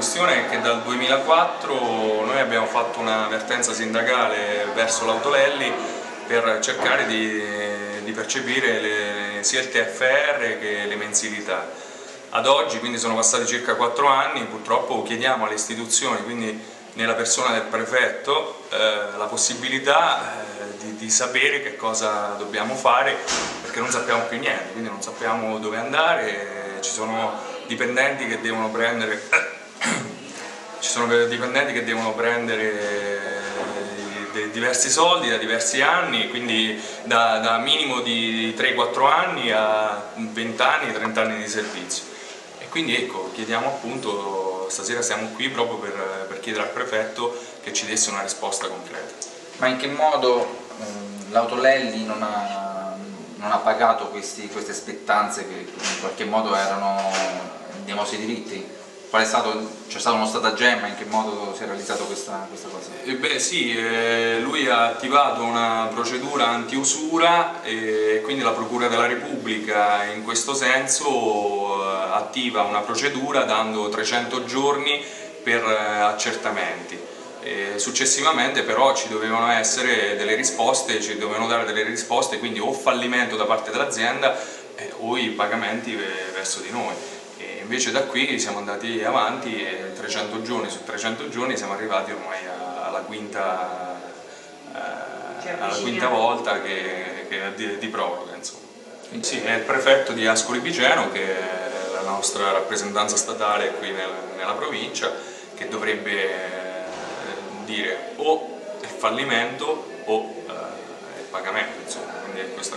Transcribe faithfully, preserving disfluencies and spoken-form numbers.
questione è che dal duemilaquattro noi abbiamo fatto una vertenza sindacale verso l'Autolelli per cercare di, di percepire le, sia il T F R che le mensilità. Ad oggi, quindi sono passati circa quattro anni, purtroppo chiediamo alle istituzioni, quindi nella persona del prefetto, eh, la possibilità eh, di, di sapere che cosa dobbiamo fare, perché non sappiamo più niente, quindi non sappiamo dove andare, ci sono dipendenti che devono prendere, ci sono dipendenti che devono prendere diversi soldi da diversi anni, quindi da, da minimo di tre quattro anni a venti anni, trenta anni di servizio. E quindi ecco, chiediamo appunto, stasera siamo qui proprio per, per chiedere al prefetto che ci desse una risposta concreta. Ma in che modo l'Autolelli non ha, non ha pagato questi, queste spettanze che in qualche modo erano dei nostri diritti? Qual è stato, c'è stato uno stratagemma, in che modo si è realizzato questa, questa cosa? Eh beh sì, eh, lui ha attivato una procedura anti-usura e quindi la Procura della Repubblica in questo senso eh, attiva una procedura dando trecento giorni per eh, accertamenti. E successivamente però ci dovevano essere delle risposte, ci dovevano dare delle risposte, quindi o fallimento da parte dell'azienda eh, o i pagamenti verso di noi. E invece da qui siamo andati avanti e trecento giorni su trecento giorni siamo arrivati ormai alla quinta, eh, alla quinta volta che, che di, di proroga. Insomma. Sì, è il prefetto di Ascoli Piceno, che è la nostra rappresentanza statale qui nel, nella provincia, che dovrebbe eh, dire o il fallimento o eh, il pagamento. Insomma. Quindi questa